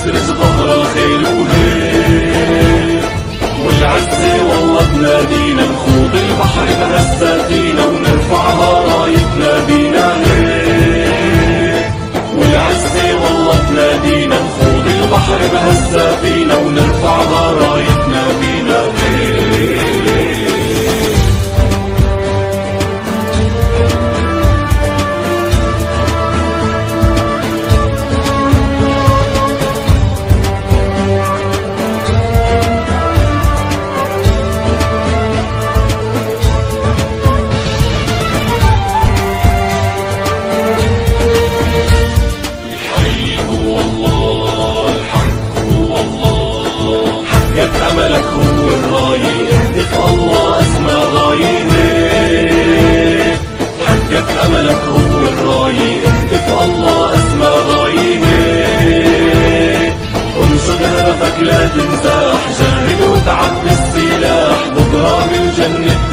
تدرس ظهر الخيل وهيك، والعزة والله تنادينا نخوض البحر بهالسفينة ونرفعها رايتنا بينا هيك، والعزة والله تنادينا نخوض البحر بهالسفينة ونرفعها رايتنا بينا هيك. أملك هو الراية، اهدف الله أسمى غاية، حقق أملك هو الراية، اهدف الله أسمى غاية، انشد هدفك لا تنزاح، جاهد وتعب بالسلاح، بكرة بالجنة